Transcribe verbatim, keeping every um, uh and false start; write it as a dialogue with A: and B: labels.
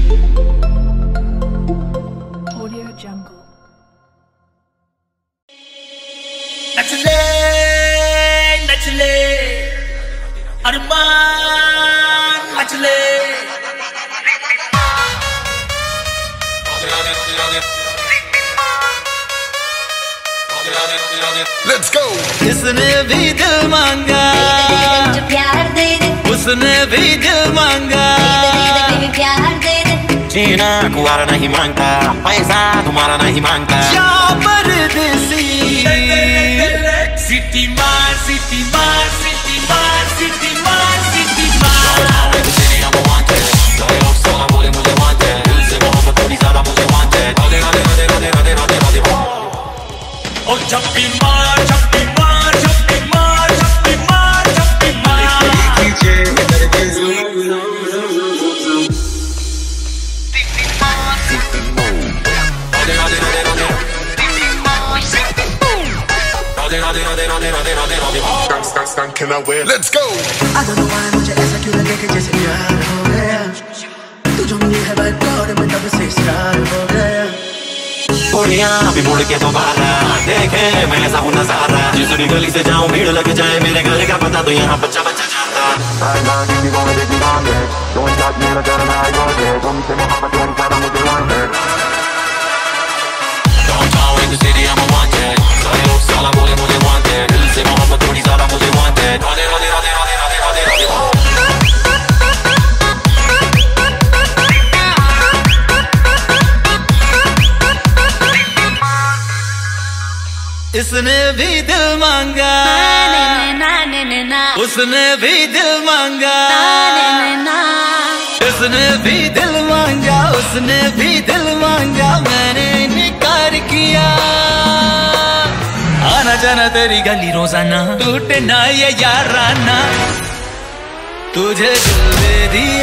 A: Audio Jungle.
B: नचले नचले Armaan नचले
C: Let's go.
B: इसने भी दिल मांगा
D: प्यार दे दे
B: उसने भी दिल मांगा
D: प्यार दे दे
E: Cina, kuara nahi mangta, paisa tumhara nahi mangta.
B: क्या परदेसी सिटी मार सिटी मार सिटी मार सिटी मार सिटी मार ओ छप्पी मार छप्पी मार छप्पी मार छप्पी मार छप्पी मार
C: Let's go.
F: I don't know why मुझे ऐसा क्यों लगे कि जैसे प्यार हो गया तू जो मिली है बात और मैं तब से स्टार हो गया
E: Korea, अभी मुड़ के दोबारा देखे मैं ऐसा हूँ नजारा जिस भी गली से जाऊँ भीड़ लग जाए मेरे घर का पता तो यहाँ बच्चा बच्चा जाता Downtown in the city I'm a wanted सारे लोग साला बोले मुझे wanted दिल से मोहब्बत थोड़ी ज़्यादा मुझे wanted राधे राधे राधे राधे राधे राधे राधे
B: इसने भी दिल मांगा उसने भी दिल मांगा उसने भी दिल मांगा उसने भी दिल मांगा मैंने इनकार किया आना जाना तेरी गली रोजाना टूटे ना ये याराना तुझे दिल दे दिया